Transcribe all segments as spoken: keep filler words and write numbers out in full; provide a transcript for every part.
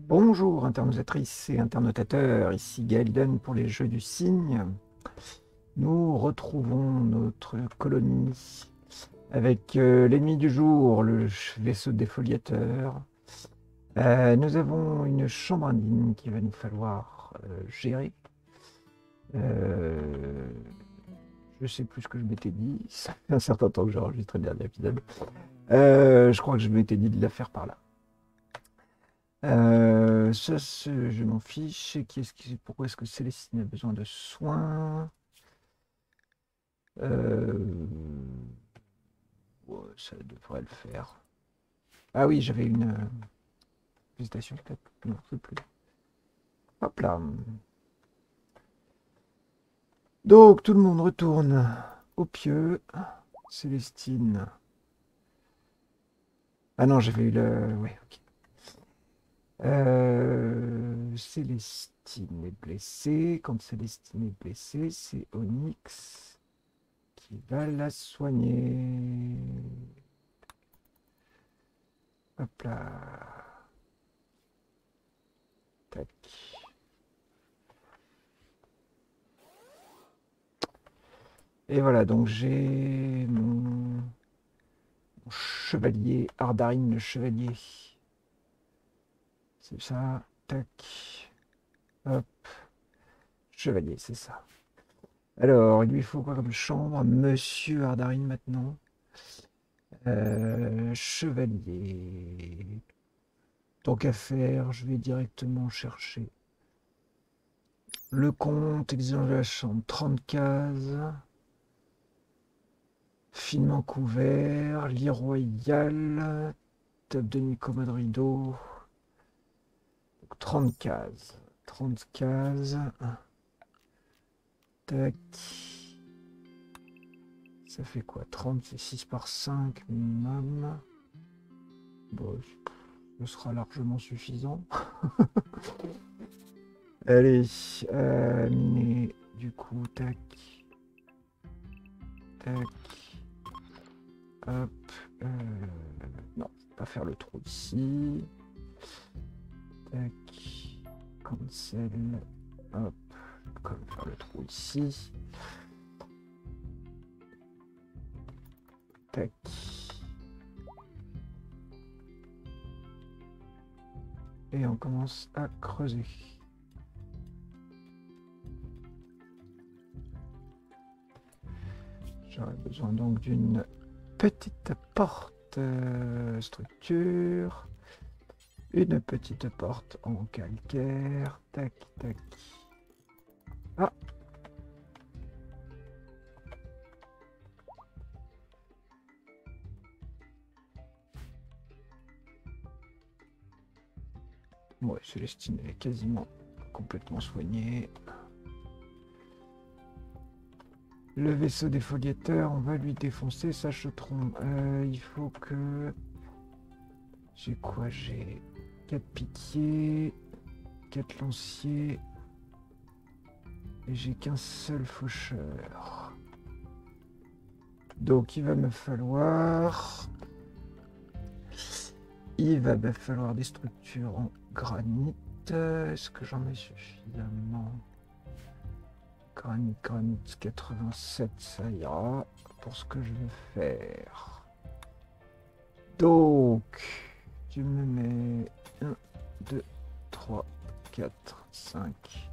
Bonjour internautrices et internautateurs, ici Gaelden pour les Jeux du Cygne. Nous retrouvons notre colonie avec euh, l'ennemi du jour, le vaisseau défoliateur. Euh, nous avons une chambre indigne qu'il va nous falloir euh, gérer. Euh, je sais plus ce que je m'étais dit, ça fait un certain temps que j'ai enregistré le dernier épisode. Euh, je crois que je m'étais dit de la faire par là. Euh, ça, c'est- je m'en fiche. Qui est-ce qui, pourquoi est-ce que Célestine a besoin de soins? Euh, ouais, ça devrait le faire. Ah oui, j'avais une euh, hésitation peut-être. Non, c'est plus. Hop là. Donc tout le monde retourne au pieu. Célestine. Ah non, j'avais eu le. Ouais, ok. Euh, Célestine est blessée. Quand Célestine est blessée, c'est Onyx qui va la soigner. Hop là. Tac. Et voilà, donc j'ai mon, mon chevalier, Ardarine le chevalier. C'est ça. Tac. Hop. Chevalier, c'est ça. Alors, il lui faut quoi comme chambre? Monsieur Ardarine maintenant. Euh, chevalier. Tant qu'à faire, je vais directement chercher le comte, exige de la chambre, trente cases. Finement couvert, lit royal, table de nuit commode rideau. Donc trente cases. trente cases. Tac. Ça fait quoi? trente, c'est six par cinq minimum. Bon, ce sera largement suffisant. Allez, euh, miner, du coup, tac. Tac. Hop. Euh, non, pas faire le trou ici. Tac. Cancel. Hop. Comme faire le trou ici. Tac. Et on commence à creuser. J'aurais besoin donc d'une petite porte euh, structure. Une petite porte en calcaire. Tac, tac. Ah! Ouais, Célestine est quasiment complètement soignée. Le vaisseau défoliateur, on va lui défoncer sa chautron. Euh, il faut que... J'ai quoi? J'ai quatre piquiers, quatre lanciers, et j'ai qu'un seul faucheur. Donc il va me falloir... Il va me falloir des structures en granit. Est-ce que j'en ai suffisamment? Granit, granit, quatre-vingt-sept, ça ira pour ce que je veux faire. Donc, tu me mets un, deux, trois, quatre, cinq.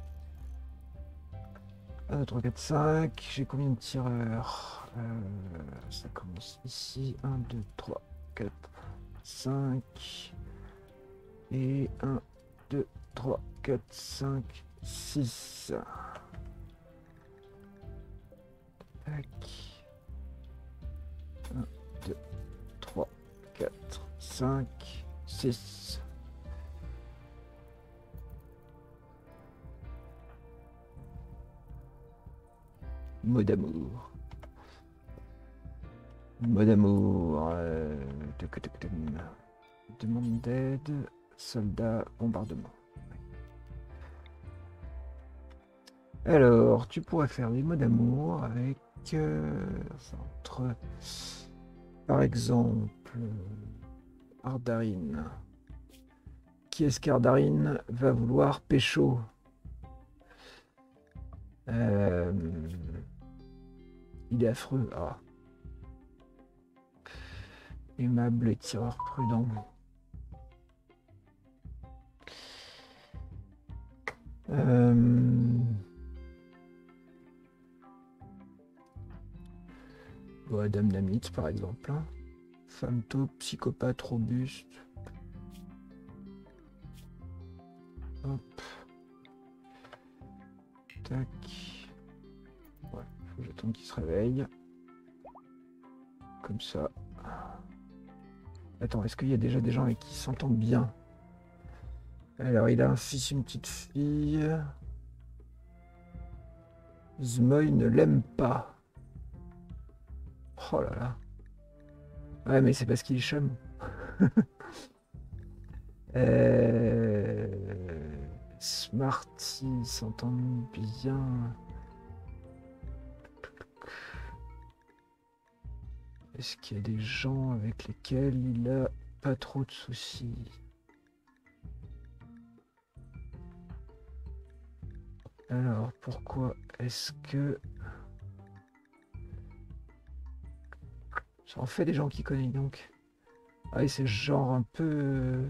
un, deux, trois, quatre, cinq. J'ai combien de tireurs? euh, Ça commence ici. un, deux, trois, quatre, cinq. Et un, deux, trois, quatre, cinq, six. Tac. un, deux, trois, quatre, cinq, six. Mot d'amour. Mot d'amour. Euh... Demande d'aide. Soldat, bombardement. Alors, tu pourrais faire des mots d'amour avec... Euh, entre... Par exemple... Ardarine. qui est-ce qu'Ardarine va vouloir pécho? euh... Il est affreux. Ah. Aimable et tireur prudent. Euh... Ouais, Dame Namite par exemple. Hein. Femme taupe, psychopathe, robuste. Hop. Tac. Ouais, faut que j'attende qu'il se réveille. Comme ça. Attends, est-ce qu'il y a déjà des gens avec qui s'entendent bien? Alors, il a un fils, une petite fille. Zmoy ne l'aime pas. Oh là là. Ouais, mais c'est parce qu'il est chum. euh... Smarty s'entendent bien. Est-ce qu'il y a des gens avec lesquels il a pas trop de soucis? Alors, pourquoi est-ce que... Ça en fait des gens qui connaissent donc. Ah oui, c'est genre un peu...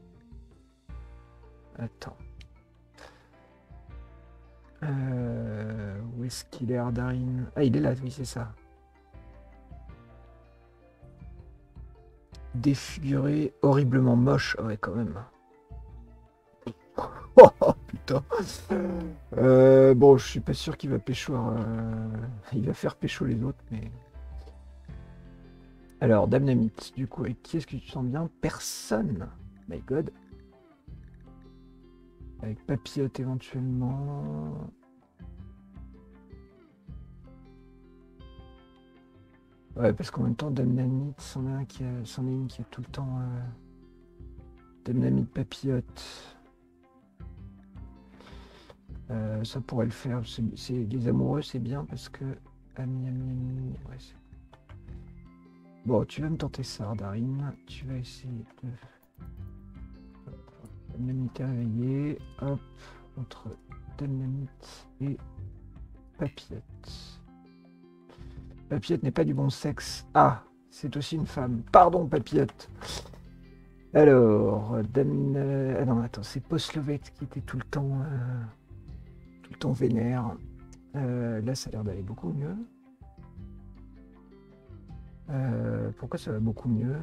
Attends. Euh... Où est-ce qu'il est, Ardarine? Ah, il est là, oui, c'est ça. Défiguré, horriblement moche. Ah ouais, quand même. Oh putain. Euh, bon, je suis pas sûr qu'il va pécho. Euh... Il va faire pécho les autres, mais... Alors, Dame Namite, du coup, avec qui est-ce que tu te sens bien? Personne. My God. Avec Papillote éventuellement. Ouais, parce qu'en même temps, Dame Namite, c'en est un qui a... c'en est une qui a tout le temps... Euh... Dame Namite, Papillote. Euh, ça pourrait le faire. C'est les amoureux, c'est bien parce que... Ami, ami, ami... Ouais, c'est... Bon, tu vas me tenter ça, Ardarine. Tu vas essayer de... Dynamite réveillée. Hop, entre Dynamite et Papillote. Papillote n'est pas du bon sexe. Ah, c'est aussi une femme. Pardon, Papillote. Alors, Dan... Ah non, attends, c'est Poslovette qui était tout le temps... Euh... Tout le temps vénère. Euh, là, ça a l'air d'aller beaucoup mieux. Euh, pourquoi ça va beaucoup mieux?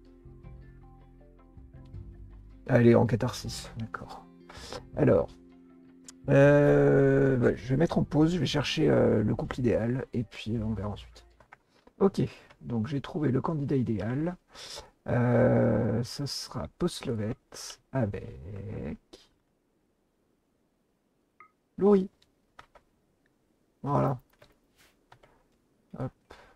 Allez, en catharsis, d'accord. Alors, euh, ouais, je vais mettre en pause, je vais chercher euh, le couple idéal, et puis on verra ensuite. Ok, donc j'ai trouvé le candidat idéal. Euh, ce sera Poslovette avec Laurie. Voilà. Hop.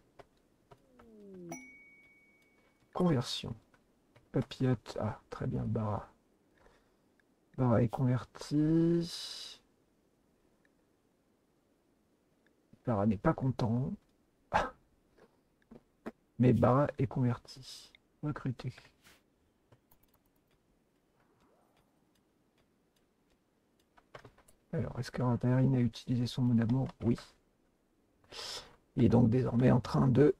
Conversion. Papillote. Ah, très bien, Bara. Bara est converti. Bara n'est pas content. Mais Bara est converti. Recruté. Alors, est-ce que Rantarine a utilisé son mot d'amour? Oui. Il est donc désormais en train de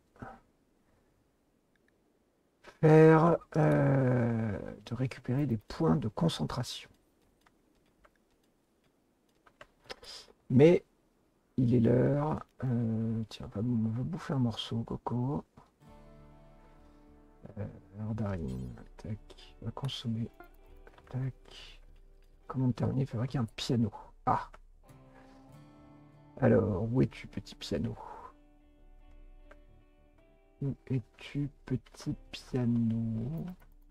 faire... Euh, de récupérer des points de concentration. Mais il est l'heure. Euh, tiens, on va, on va bouffer un morceau, Coco. Euh, Rantarine, tac, on va consommer. Tac. Comment terminer? Il faudrait qu'il y ait un piano. Ah! Alors, où es-tu, petit piano? Où es-tu, petit piano?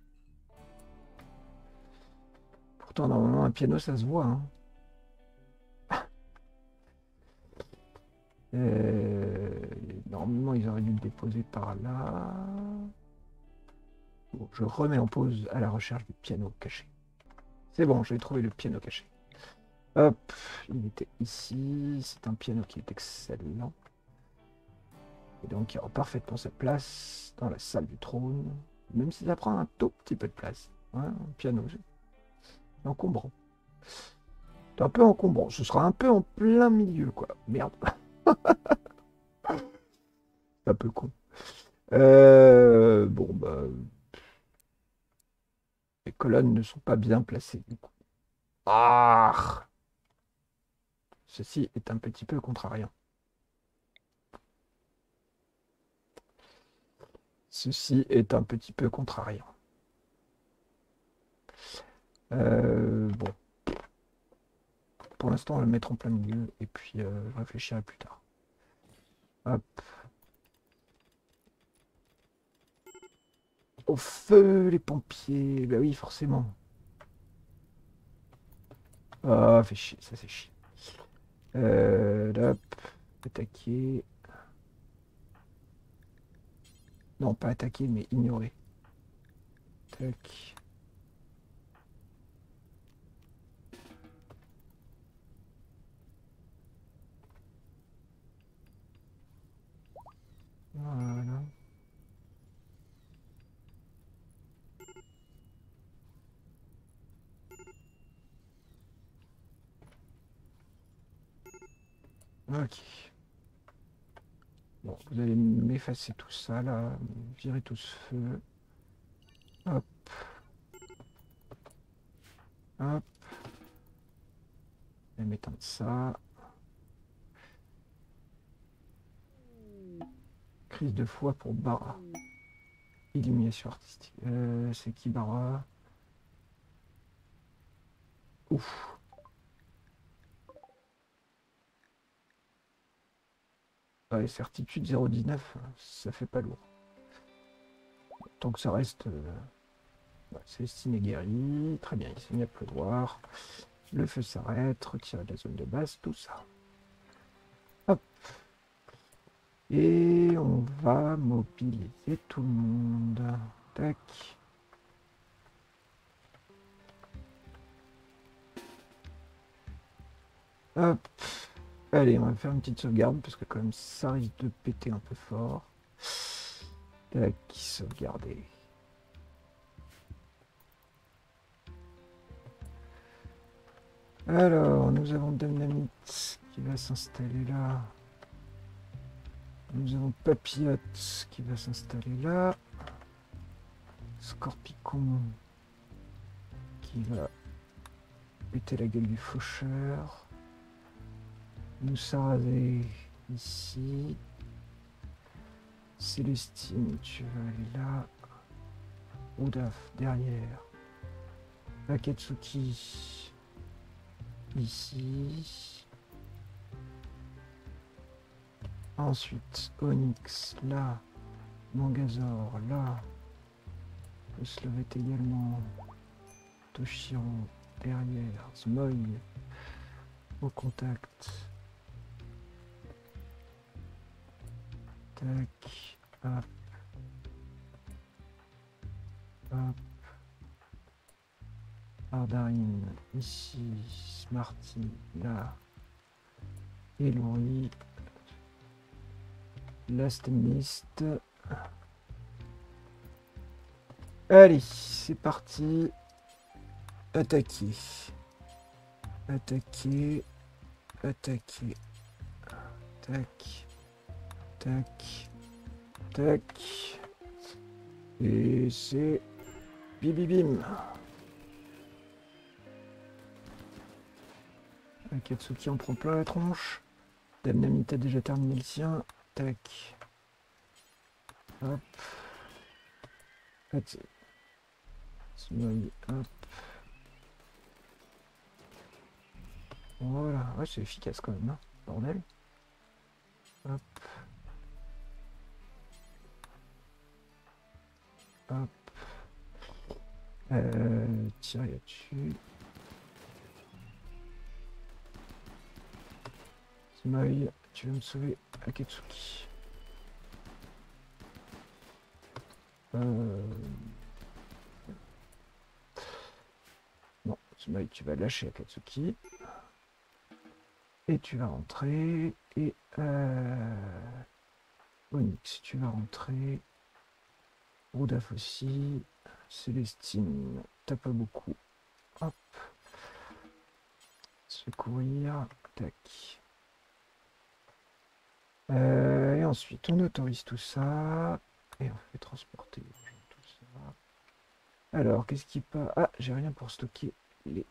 Pourtant, normalement, un piano, ça se voit. Hein. Euh, normalement, ils auraient dû le déposer par là. Bon, je remets en pause à la recherche du piano caché. C'est bon, j'ai trouvé le piano caché. Hop, il était ici. C'est un piano qui est excellent. Et donc, il aura parfaitement sa place dans la salle du trône. Même si ça prend un tout petit peu de place. Ouais, un piano. Encombrant. C'est un peu encombrant. Ce sera un peu en plein milieu, quoi. Merde. C'est un peu con. Euh, bon, bah, les colonnes ne sont pas bien placées, du coup. Ah! Ceci est un petit peu contrariant. Ceci est un petit peu contrariant. Euh, bon. Pour l'instant, on va le mettre en plein milieu et puis euh, je réfléchirai plus tard. Hop. Au feu, les pompiers. Bah oui, forcément. Ah, fait chier, ça c'est chier. Euh, hop. Attaquer. Non, pas attaquer, mais ignorer. Tac. Voilà. Ok. Bon, vous allez m'effacer tout ça là. Virer tout ce feu. Hop. Hop. Je vais m'éteindre ça. Crise de foi pour Bara. Illumination artistique. Euh, c'est qui Bara? Ouf. Ouais, certitude zéro virgule dix-neuf, ça fait pas lourd. Tant que ça reste... Euh... Ouais, Célestine est guérie. Très bien, il s'est mis à pleuvoir. Le feu s'arrête. Retirer de la zone de base, tout ça. Hop. Et on va mobiliser tout le monde. Tac. Hop. Allez, on va faire une petite sauvegarde parce que quand même ça risque de péter un peu fort. Tac, sauvegarder. Alors, nous avons Dynamite qui va s'installer là. Nous avons Papillote qui va s'installer là. Scorpicon qui va péter la gueule du faucheur. Moussarasé ici. Célestine, tu vas aller là. Odaf derrière. Akatsuki ici. Ensuite, Onyx là. Mangazor là. Oslovet également. Toshiro derrière. Zmoy au contact. Tac. Hop. Hop. Ardarine ici. Smarty là. Et Louis. Last Mist. Allez, c'est parti. Attaquer. Attaquer. Attaquer. Tac. Tac. Tac. Et c'est... Bibibim. Akatsuki en prend plein la tronche. Dynamite a déjà terminé le sien. Tac. Hop. Hop. Hop. Voilà. Ouais, c'est efficace quand même, hein. Bordel. Hop. Hop. Euh, tirer là-dessus. Smile, tu vas me sauver Akatsuki. Euh... Non, Smile, tu vas lâcher Akatsuki. Et tu vas rentrer. Et euh... Onyx, tu vas rentrer. Rudaf aussi. Célestine, t'as pas beaucoup. Hop. se fait courir. Tac. Euh, et ensuite, on autorise tout ça. Et on fait transporter tout ça. Alors, qu'est-ce qui pas... Ah, j'ai rien pour stocker les...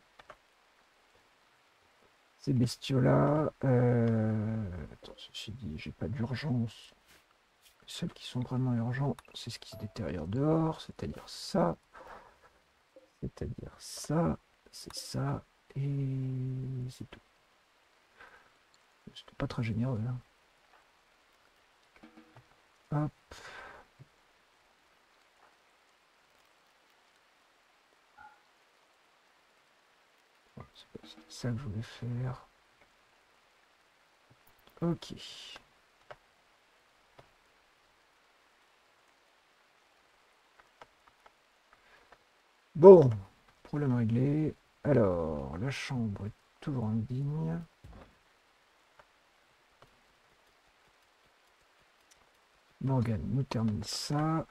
ces bestiaux-là. Euh... Attends, ceci dit, j'ai pas d'urgence. Les seuls qui sont vraiment urgents, c'est ce qui se détériore dehors, c'est-à-dire ça. C'est-à-dire ça. C'est ça. Et c'est tout. C'était pas très généreux, hein. Hop. C'est ça que je voulais faire. Ok. Bon, problème réglé. Alors, la chambre est toujours indigne. Morgane nous termine ça.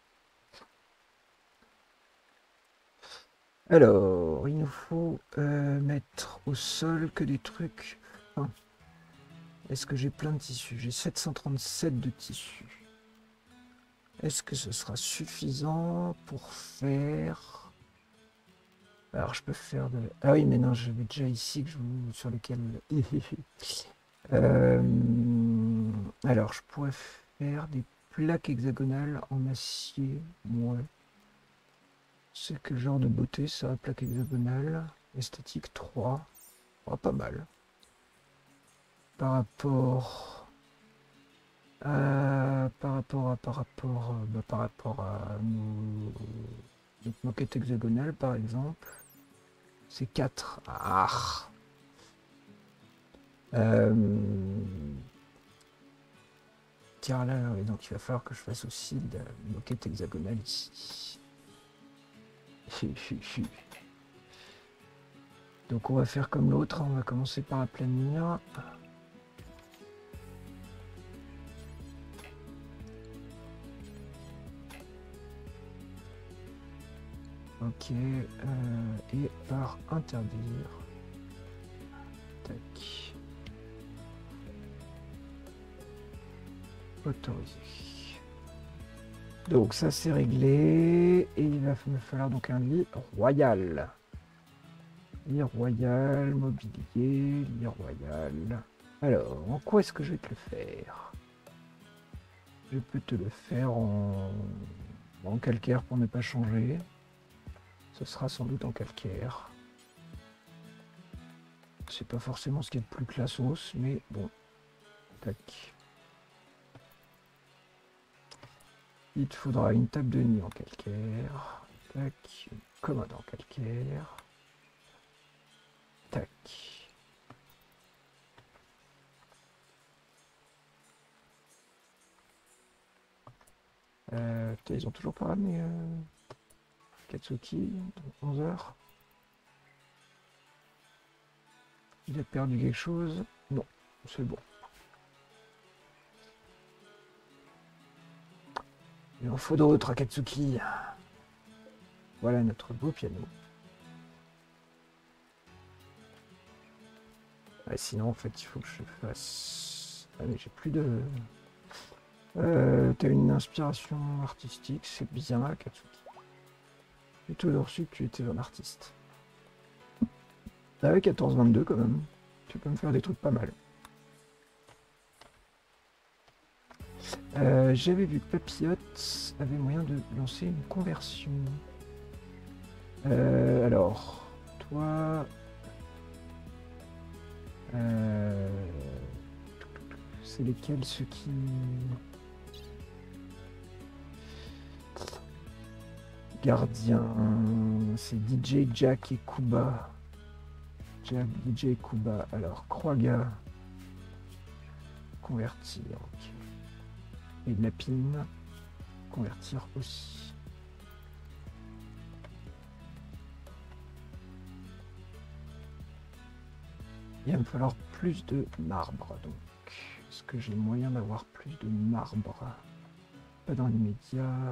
Alors, il nous faut euh, mettre au sol que des trucs. Enfin, est-ce que j'ai plein de tissus? J'ai sept cent trente-sept de tissus. Est-ce que ce sera suffisant pour faire... Alors, je peux faire de... Ah oui, mais non, j'avais déjà ici que je... sur lequel... euh... Alors, je pourrais faire des plaques hexagonales en acier. Ouais. C'est quel genre de beauté ça, plaque hexagonale? Esthétique trois. Oh, pas mal. Par rapport à... Par rapport à... Par rapport à... Bah, par rapport à nos... notre moquette hexagonale, par exemple. C'est quatre. Ah. Euh... Tiens là, oui, donc il va falloir que je fasse aussi de la moquette hexagonale ici. Donc on va faire comme l'autre, on va commencer par aplanir. Ok, euh, et par interdire. Tac. Autoriser. Donc ça c'est réglé, et il va me falloir donc un lit royal. Lit royal, mobilier, lit royal. Alors, en quoi est-ce que je vais te le faire? Je peux te le faire en, en calcaire pour ne pas changer. Ce sera sans doute en calcaire. C'est pas forcément ce qu'il y a de plus classos, mais bon. Tac. Il te faudra une table de nuit en calcaire. Tac. Une commode en calcaire. Tac. Euh, putain, ils ont toujours pas ramené euh, Katsuki, onze heures. Il a perdu quelque chose? Non, c'est bon. Il en faut d'autres à Katsuki. Voilà notre beau piano. Ah, sinon, en fait, il faut que je fasse... Ah, mais j'ai plus de... Euh, T'as une inspiration artistique, c'est bien, Katsuki. J'ai toujours su que tu étais un artiste. Avec quatorze vingt-deux quand même, tu peux me faire des trucs pas mal. Euh, J'avais vu que Papillote avait moyen de lancer une conversion. Euh, alors, toi... Euh, c'est lesquels ceux qui... Gardien, c'est D J, Jack et Kuba. Jack, D J et Kuba. Alors, Croaga. Convertir. Okay. Et Lapine. Convertir aussi. Il va me falloir plus de marbre. Donc, est-ce que j'ai moyen d'avoir plus de marbre? Pas dans l'immédiat.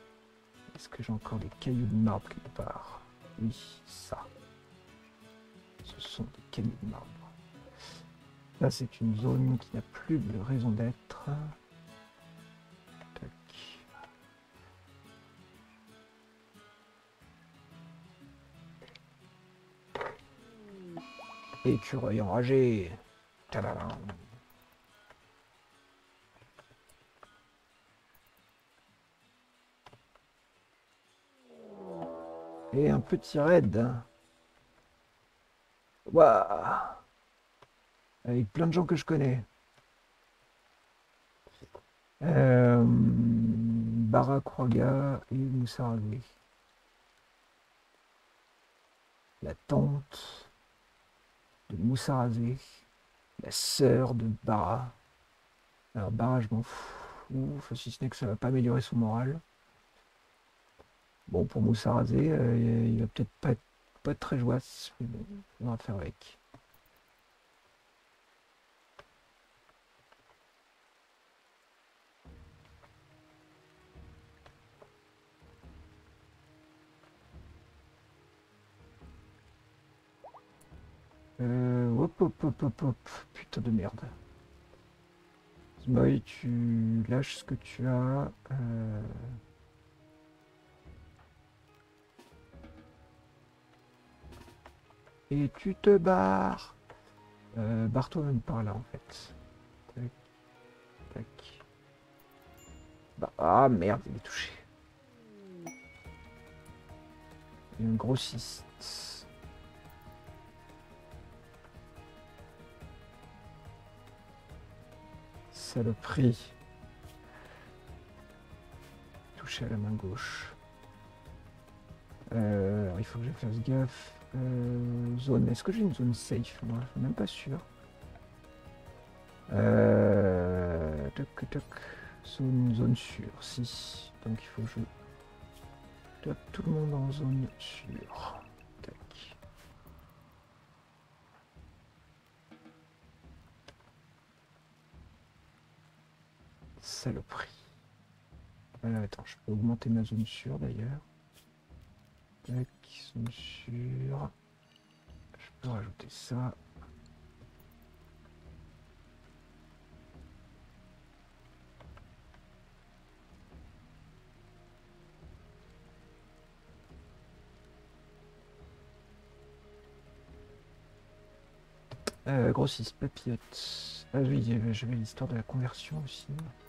Est-ce que j'ai encore des cailloux de marbre quelque part? Oui, ça. sont des cailloux de marbre. Là, c'est une zone qui n'a plus de raison d'être. Tac. Écureuil enragé. Tadam. Et un petit raid. Waouh. Avec plein de gens que je connais. Euh, Barakroga et Moussaravé. La tante de Moussarazé, la sœur de Bara. Alors Bara, je m'en fous, si ce n'est que ça va pas améliorer son moral. Bon, pour Moussarazé, euh, il va peut-être pas être, pas être très joyeux, mais bon, on va faire avec. Euh, hop, hop, hop, hop, hop, putain de merde. Zmoy, tu lâches ce que tu as. Euh... Et tu te barres. Euh, Barre-toi même par là en fait. Tac, tac. Bah, ah merde, il est touché. Il y a un grossiste. Saloperie. Touché à la main gauche. Euh, alors il faut que je fasse gaffe. Euh, zone. Est-ce que j'ai une zone safe? Moi, je suis même pas sûr. Euh, toc, toc. Zone, zone sûre. Si. Donc il faut que je tape tout le monde en zone sûre. Tac. Saloperie. Euh, attends, je peux augmenter ma zone sûre d'ailleurs. Tac, zone sûre. Je peux rajouter ça. Euh, grossiste, papillote. Ah oui, j'avais l'histoire de la conversion aussi.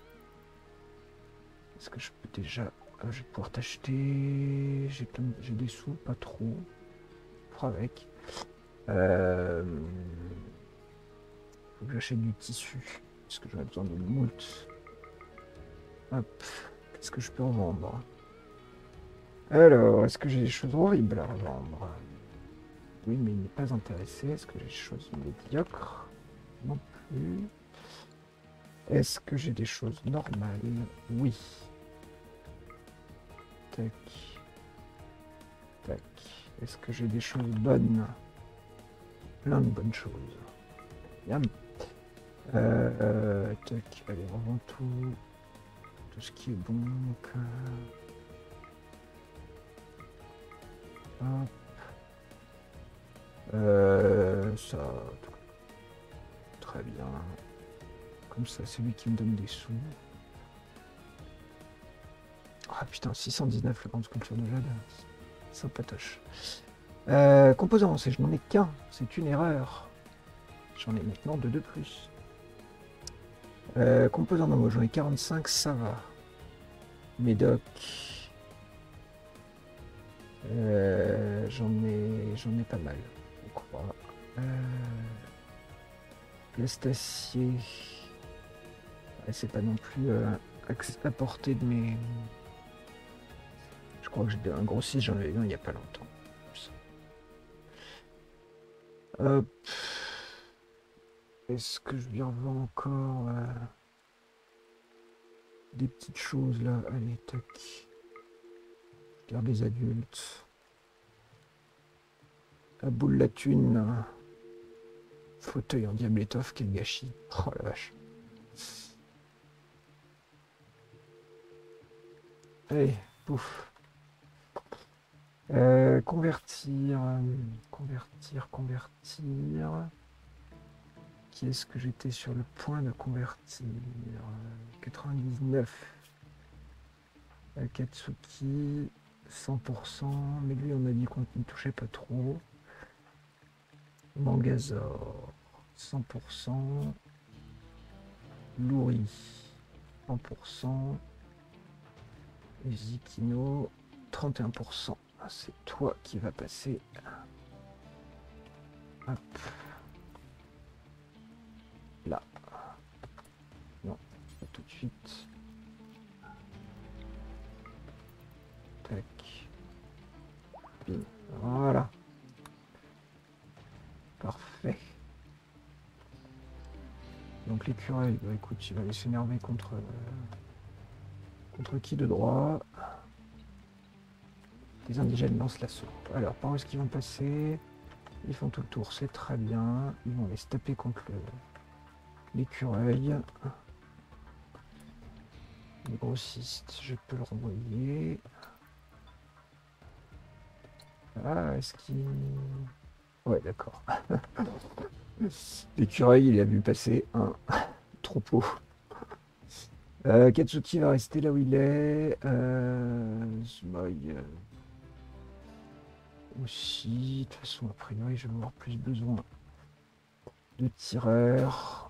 Est-ce que je peux déjà... Euh, je vais pouvoir t'acheter... J'ai plein de... j'ai des sous, pas trop. On fera avec. Euh... Faut que j'achète du tissu. Parce que j'aurais besoin de moult. Hop. Qu'est-ce que je peux en vendre? Alors, est-ce que j'ai des choses horribles à revendre? Oui, mais il n'est pas intéressé. Est-ce que j'ai des choses médiocres? Non plus. Est-ce que j'ai des choses normales? Oui. Tac. Tac. Est-ce que j'ai des choses bonnes? Plein de bonnes choses. Yam. Euh, euh, tac. Allez, revends tout. Tout ce qui est bon. Donc, euh... Hop. Euh, ça, très bien. Comme ça, c'est lui qui me donne des sous. Ah putain, six cent dix-neuf, la grande sculpture de jade. Sympatoche. Euh, composants, c'est je n'en ai qu'un. C'est une erreur. J'en ai maintenant deux de plus. Euh, composants, non, moi j'en ai quarante-cinq, ça va. Médoc. Euh, j'en ai, j'en ai pas mal. Euh, L'astacier, c'est pas non plus euh, à portée de mes... Je crois que j'ai un gros six, j'en ai eu un il n'y a pas longtemps. Hop. Est-ce que je lui revends encore euh, des petites choses là? Allez, tac. Je garde les adultes. La boule la thune. Fauteuil en diable étoffe, quel gâchis. Oh la vache. Allez, pouf. Euh, convertir, euh, convertir, convertir. Qui est-ce que j'étais sur le point de convertir? quatre-vingt-dix-neuf. Akatsuki, cent pour cent. Mais lui, on a dit qu'on ne touchait pas trop. Mangazor, cent pour cent. Louri, cent pour cent. Et Zikino, trente et un pour cent. Ah, c'est toi qui va passer. Hop. Là. Non, pas tout de suite. Tac. Bim. Voilà. Parfait. Donc l'écureuil, bah écoute, il va aller s'énerver contre... Euh, contre qui de droit? Les indigènes lancent l'assaut. Alors, par où est-ce qu'ils vont passer? Ils font tout le tour, c'est très bien. Ils vont aller se taper contre l'écureuil. Le grossiste, je peux le renvoyer. Ah, est-ce qu'il... Ouais, d'accord. L'écureuil, il a vu passer un troupeau. Euh, Katsuki va rester là où il est. Euh... Smog... Aussi, de toute façon, a priori, je vais avoir plus besoin de tireurs.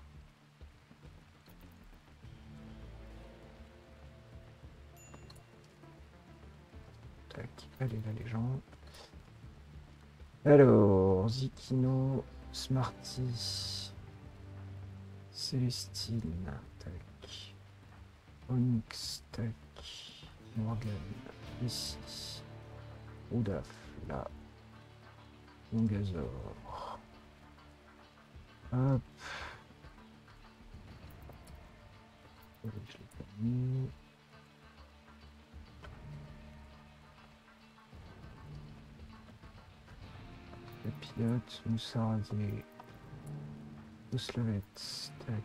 Tac, allez là les gens. Alors, Zikino, Smarty, Célestine, tac. Onyx, tac. Morgan, ici. Oudaf, là. Mongazor. Hop. Je l'ai pas mis. La pilote, Moussardier. Oslovets, tac.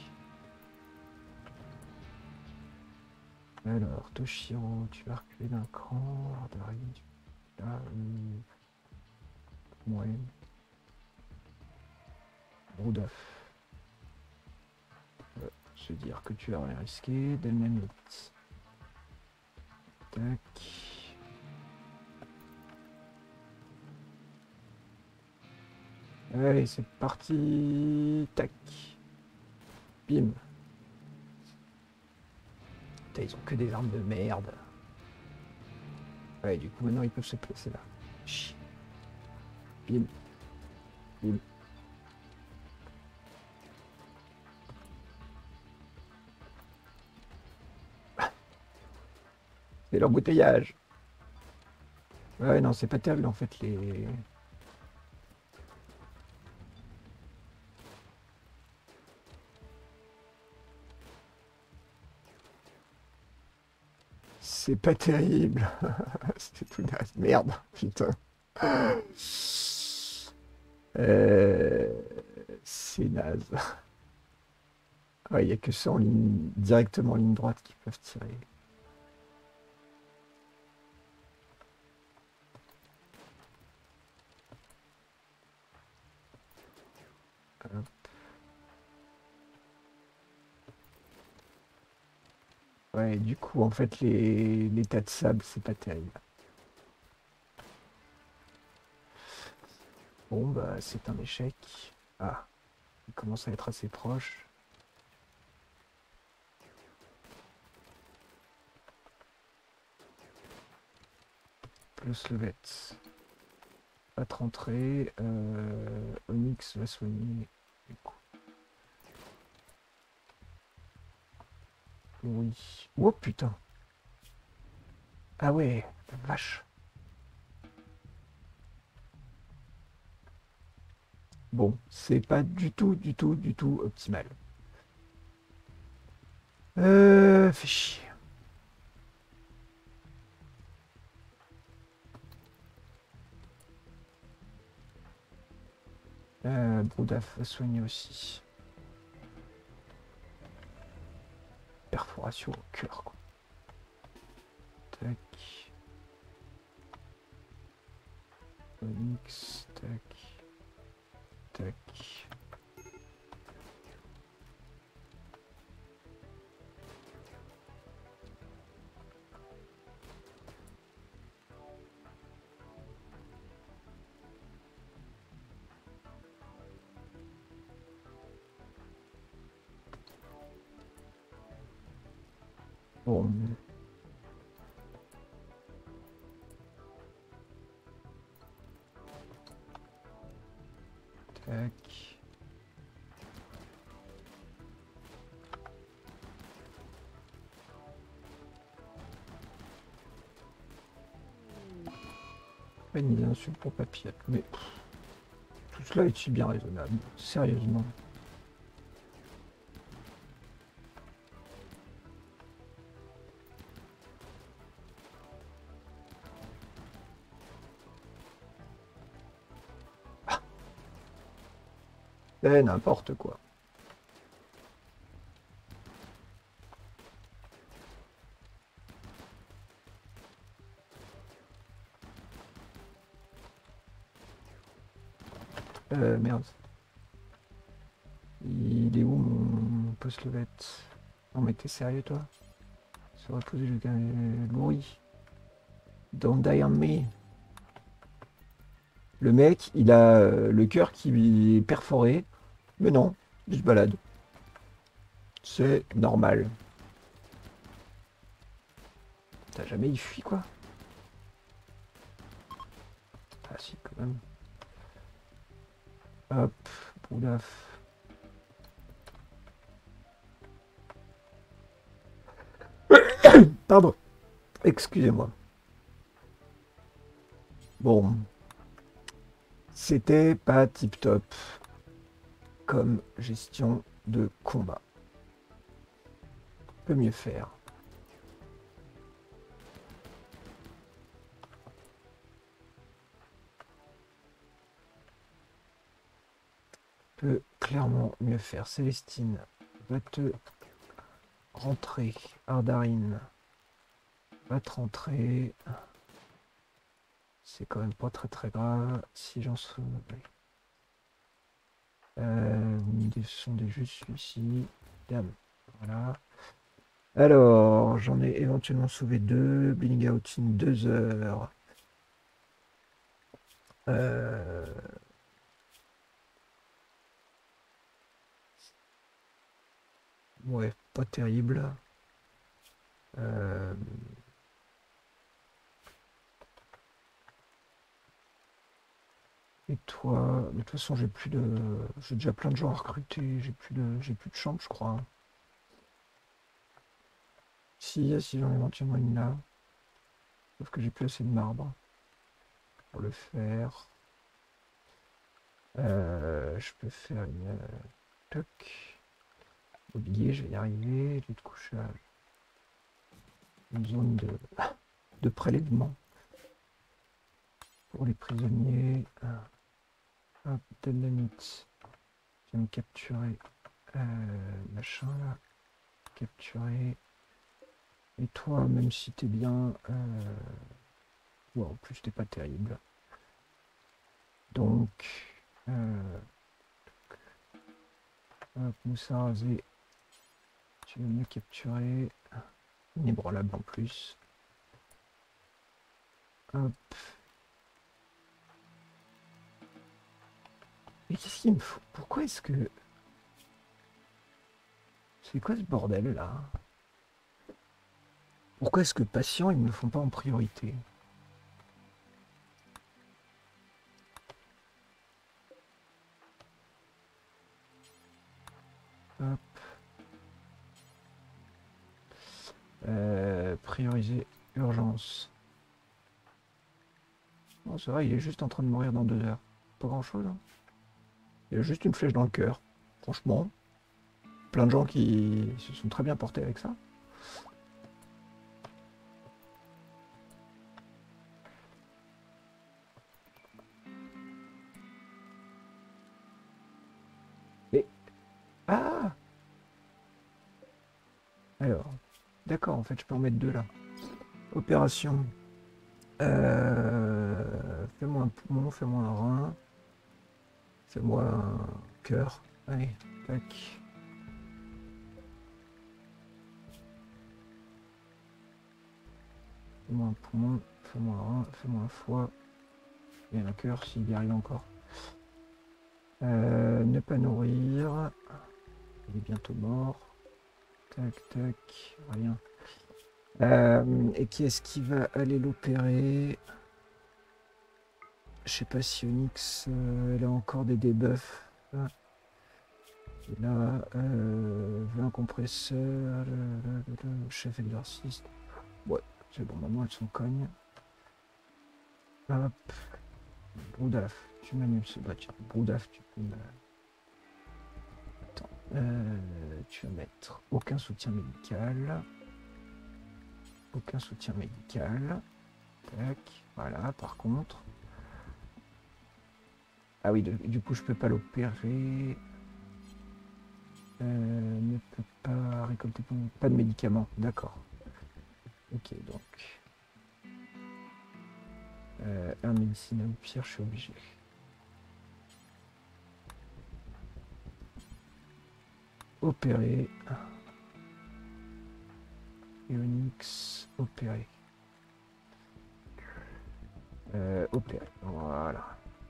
Alors, Toshiro, tu vas reculer d'un cran. Ardari, là, euh... ouais. Rudolph. Euh, se dire que tu as rien risqué. Dynamite. Tac. Allez, c'est parti. Tac. Bim. Putain, ils ont que des armes de merde. Ouais, du coup, maintenant, ils peuvent se placer là. Chut. Bim. Bim. C'est l'embouteillage. Ouais, non, c'est pas terrible, en fait, les... C'est pas terrible. C'est tout naze. Merde, putain. Euh... C'est naze. Ouais, il n'y a que ceux en ligne, directement en ligne droite qui peuvent tirer. Hop. Ouais, du coup, en fait, les, les tas de sable, c'est pas terrible. Bon, bah, c'est un échec. Ah, il commence à être assez proche. Le Slovet. Pas te rentrer. Euh, Onyx va soigner. Du coup. Oui. Oh putain. Ah ouais, la vache. Bon, c'est pas du tout, du tout, du tout optimal. Euh, fait chier. Euh, Broudaf va soigner aussi. Perforation au cœur, quoi. Tac. Onyx, tac, tac. Bon. Tac. Pas une idée d'insulte pour papillette, mais pff, tout cela est-il bien raisonnable, sérieusement. Ah. Eh, n'importe quoi. Euh, merde. Il est où mon post-levette? Non mais t'es sérieux toi? Se reposer le bruit. Don't die on me. Le mec, il a euh, le cœur qui est perforé. Mais non, il se balade. C'est normal. T'as jamais il fuit quoi? Ah si quand même. Hop, boulaf. Pardon. Excusez-moi. Bon. C'était pas tip top comme gestion de combat. On peut mieux faire. On peut clairement mieux faire. Célestine va te rentrer. Ardarine va te rentrer. C'est quand même pas très très grave. Si j'en souviens. Euh, des sont des jeux celui-ci. Dame. Voilà. Alors, j'en ai éventuellement sauvé deux. Bleeding out in deux heures. Euh... Ouais, pas terrible. Euh... Et toi, de toute façon, j'ai plus de, j'ai déjà plein de gens à recruter. J'ai plus de, j'ai plus de chambre, je crois. Si, si j'en ai éventuellement une là. Sauf que j'ai plus assez de marbre pour le faire. Euh, je peux faire une euh, toc. Mobilier, je vais y arriver. Lieu de couchage. Une zone de, de prélèvement pour les prisonniers. Hop, dynamite. Je vais me capturer euh, machin là. Capturer. Et toi, même si t'es bien, euh... ouais, en plus t'es pas terrible. Donc, euh... hop, Moussa rasé. Tu veux me capturer. Inébranlable en plus. Hop. Mais qu'est-ce qu'il me faut? Pourquoi est-ce que... C'est quoi ce bordel là? Pourquoi est-ce que patients ils me le font pas en priorité? Hop. Euh, prioriser urgence. Bon, c'est vrai, il est juste en train de mourir dans deux heures. Pas grand chose. Hein. Il a juste une flèche dans le cœur. Franchement, plein de gens qui se sont très bien portés avec ça. Mais... Ah! Alors, d'accord, en fait, je peux en mettre deux là. Opération. Euh... Euh, fais-moi un poumon, fais-moi un rein. Fais-moi un cœur. Allez, tac. Fais-moi un poumon, fais-moi un rein, fais-moi un foie. Et un cœur s'il y arrive encore. Euh, ne pas nourrir. Il est bientôt mort. Tac, tac, rien. Euh, et qui est-ce qui va aller l'opérer? Je sais pas si Onyx, euh, elle a encore des debuffs. Ah. Et là, euh, vingt compresseurs, le, le- le- le chef exorciste. Ouais, c'est bon, maintenant elles sont cognes. Hop. Broudaf, tu m'annules ce bah tiens, Broudaf, tu peux me... Attends. Euh, tu vas mettre aucun soutien médical. Aucun soutien médical. Tac. Voilà, par contre. Ah oui, de- du coup, je peux pas l'opérer. Euh, ne peut pas récolter pas de médicaments. D'accord. Ok, donc. Euh, un médecine au pire, je suis obligé. Opérer. Et Onyx, opérer. Euh, opérer. Voilà.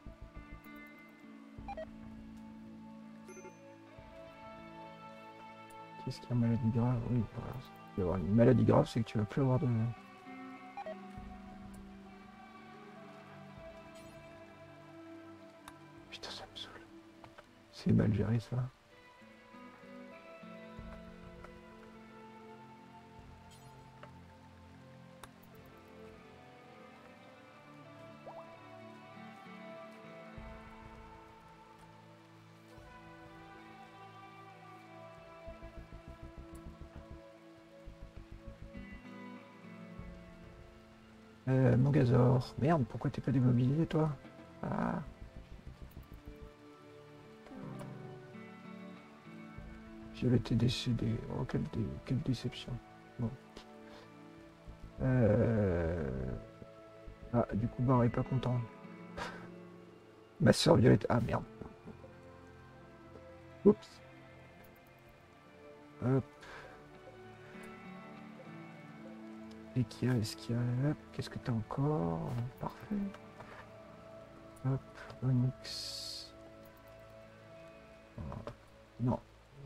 Qu'est-ce qu'il y a, maladie grave? Oui, voilà. Si tu vas avoir une maladie grave, c'est que tu vas plus avoir de. Putain, ça me saoule. C'est mal géré ça. Euh, Mangazor. Merde, pourquoi t'es pas démobilisé toi? Ah. Violette est décédé. Oh, quelle, dé... quelle déception. Bon. Euh... Ah, du coup, Bar est pas content. Ma soeur Violette. Ah merde. Oups. Hop. Et qu'il y a, est-ce qu'il y a. Hop, qu'est-ce que t'as encore? Parfait. Hop, Onyx. Non.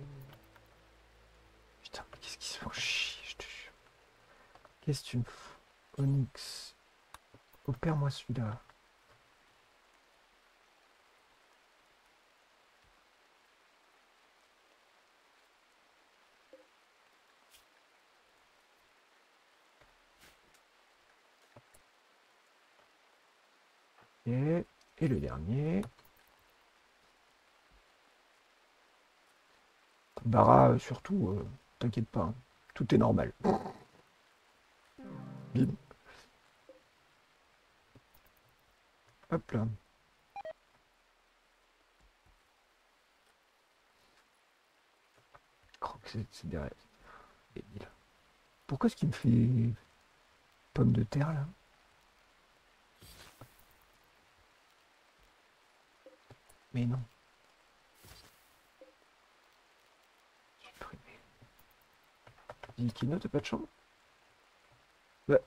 Putain, qu'est-ce qu'ils se font chier, je te jure. Qu'est-ce que tu me fous? Onyx. Opère-moi celui-là. Et, et le dernier. Bara, euh, surtout, euh, t'inquiète pas, hein, tout est normal. Bim. Hop là. Croque, c'est c'est derrière. Débile. Pourquoi est-ce qu'il me fait pomme de terre là? Mais non. Supprimé. Dikino, t'as pas de chambre? Bah.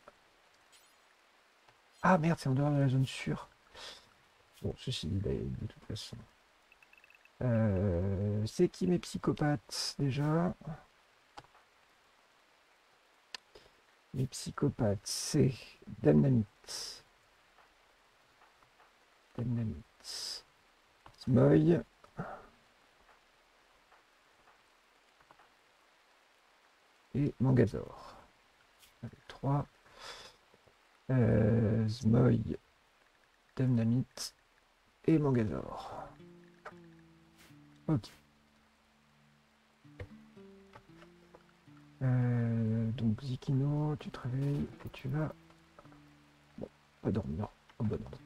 Ah merde, c'est en dehors de la zone sûre. Bon, ceci dit, là, de toute façon. Euh, c'est qui mes psychopathes déjà? Les psychopathes, c'est Damnamite. Damnamite. Smoy. Et Mangazor. trois. Euh, Zmoy, Damnamite et Mangazor. Ok. Euh, donc Zikino, tu te réveilles et tu vas... Bon, pas dormir au bon endroit.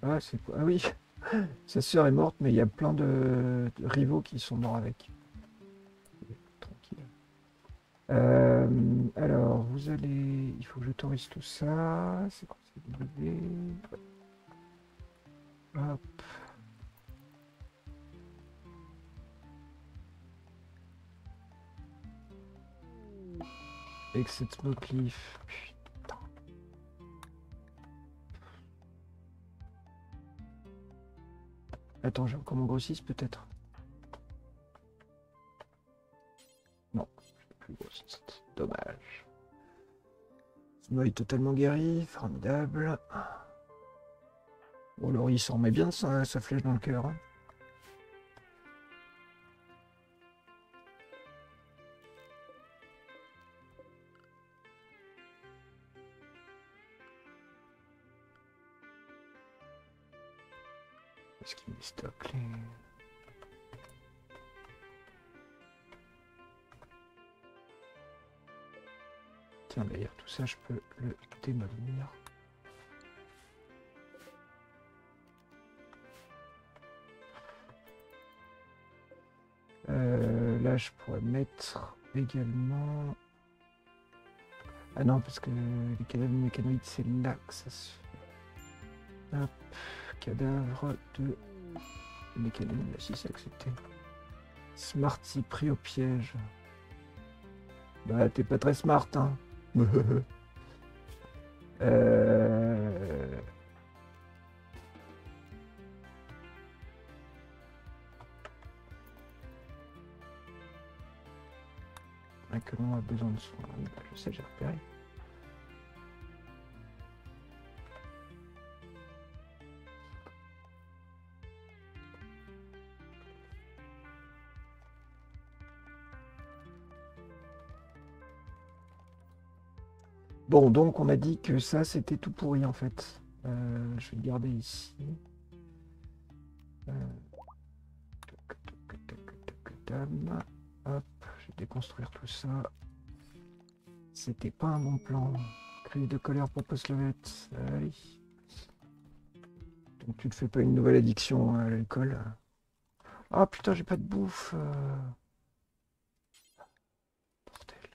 Ah, c'est quoi? Ah oui, sa sœur est morte, mais il y a plein de, de rivaux qui sont morts avec. Tranquille. Euh, alors, vous allez... Il faut que j'autorise tout ça. C'est quoi? C'est W. Hop. Exit Smoke-Leaf. Putain. Attends, j'ai encore mon grossiste peut-être? Non, j'ai plus grossiste. Dommage. Snow est totalement guéri, formidable. Bon, Laurie s'en remet bien sa, sa flèche dans le cœur. Hein. Est-ce qu'il me stocke les... Tiens, d'ailleurs, tout ça, je peux le démolir. Euh, là, je pourrais mettre également... Ah non, parce que les cadavres mécanoïdes, c'est là que ça se fait. Hop, cadavre de mécanoïde, là, si c'est accepté. Smarty pris au piège. Bah, t'es pas très smart, hein. euh... Un colon a besoin de soins. Bah, je sais, j'ai repéré. Bon, donc on a dit que ça, c'était tout pourri en fait. Euh, je vais le garder ici. Euh... Hop, je vais déconstruire tout ça. C'était pas un bon plan. Crise de colère pour Postlovette. Allez. Donc tu te fais pas une nouvelle addiction à l'alcool. Ah putain, j'ai pas de bouffe. Euh... Bordel.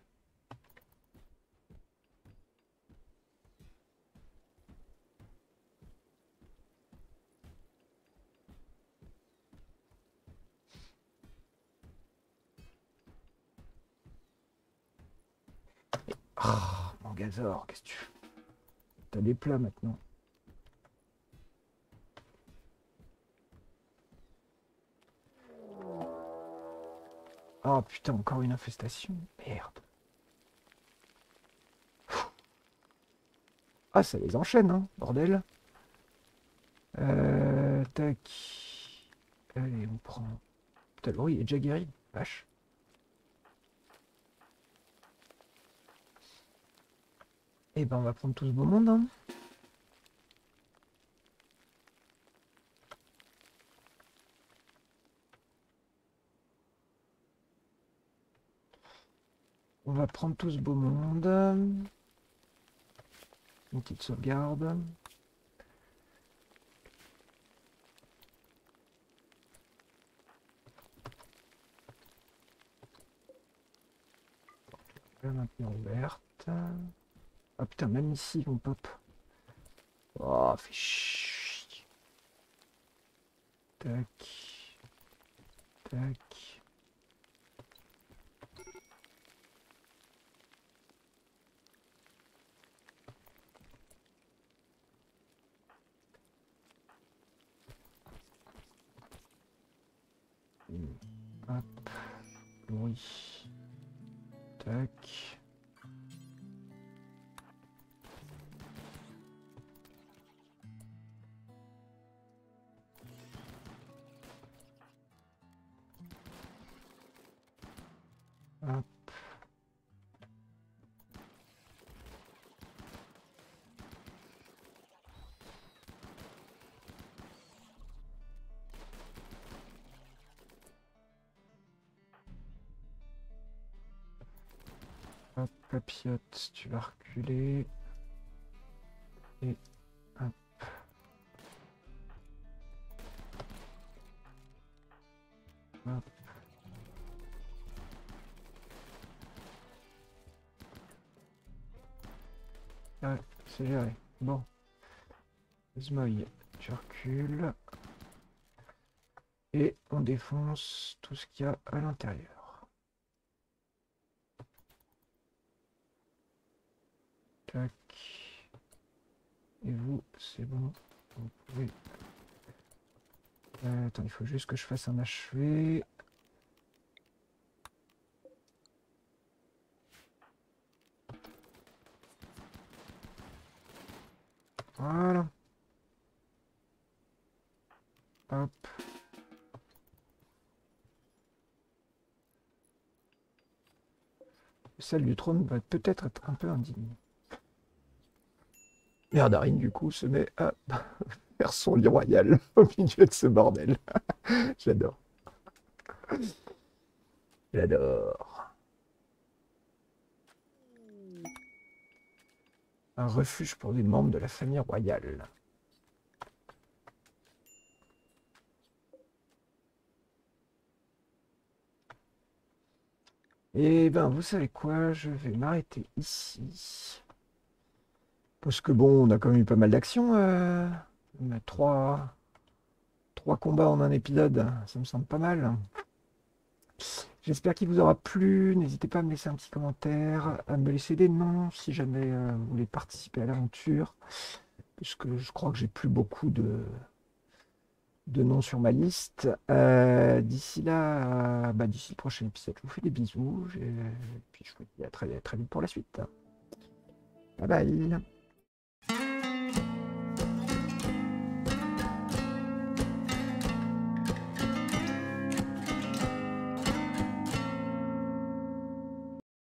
Ah, mon gazor, qu'est-ce que tu fais? T'as des plats maintenant. Ah putain, encore une infestation. Merde. Ah, ça les enchaîne, hein, bordel. Euh, tac. Allez, on prend... Putain, Laurie est déjà guéri. Vache. Eh ben, on va prendre tout ce beau monde, hein. On va prendre tout ce beau monde. Une petite sauvegarde. La maintenant ouverte. Ah putain, même ici, on pop. Oh, fait chier. Tac. Tac. Hop. Oui. Tac. Hop. Hop, papillote, tu vas reculer. Et hop. Hop. Ouais, c'est géré. Bon. Zmoy, tu recules. Et on défonce tout ce qu'il y a à l'intérieur. Tac. Et vous, c'est bon. Vous pouvez... Euh, attends, il faut juste que je fasse un achevé. Voilà. Hop. Celle du trône va peut-être être un peu indigne. Merdarine, du coup, se met à faire son lit royal au milieu de ce bordel. J'adore. J'adore. Un refuge pour les membres de la famille royale. Et ben, vous savez quoi? Je vais m'arrêter ici. Parce que bon, on a quand même eu pas mal d'actions. Euh... On a trois... trois combats en un épisode. Ça me semble pas mal. J'espère qu'il vous aura plu. N'hésitez pas à me laisser un petit commentaire, à me laisser des noms si jamais euh, vous voulez participer à l'aventure. Puisque je crois que j'ai plus beaucoup de, de noms sur ma liste. Euh, d'ici là, euh, bah, d'ici le prochain épisode, je vous fais des bisous. Et puis je vous dis à très, très vite pour la suite. Bye bye.